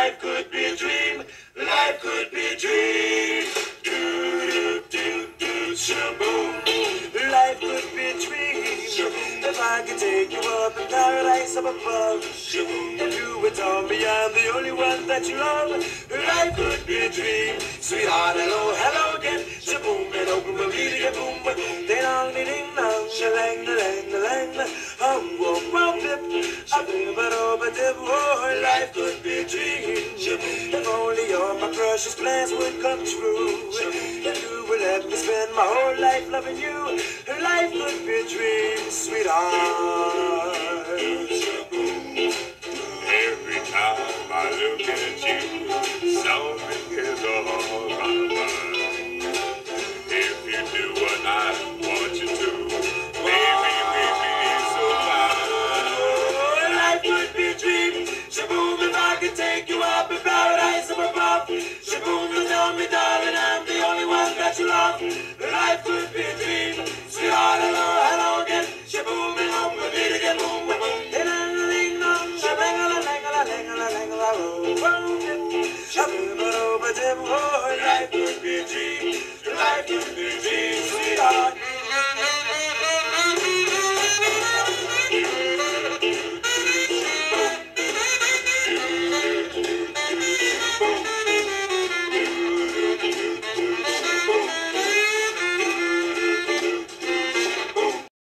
life could be a dream. Life could be a dream. Do, do, do, shaboom. Life could be a dream. If I could take you up in paradise up above, and you would tell me I'm the only one that you love. Life could be a dream. Sweetheart, hello, hello again. Shaboom, and open my meeting, a boom, ding dong, ding dong, shalang, lang, lang, lang. Oh, well, dip, I dip, but dip, oh, life could be a dream. If only all my precious plans would come true, and you would let me spend my whole life loving you. Life could be a dream, sweetheart. Every time I look at you, something is on my mind. If you do what I want you to, baby, make me so fine. Oh, life could be a dream. Shaboom, if I could take you up in paradise up above. Shaboom, you tell me, darling, I'm the only one that you love. Life could be a dream. Sweetheart, hello.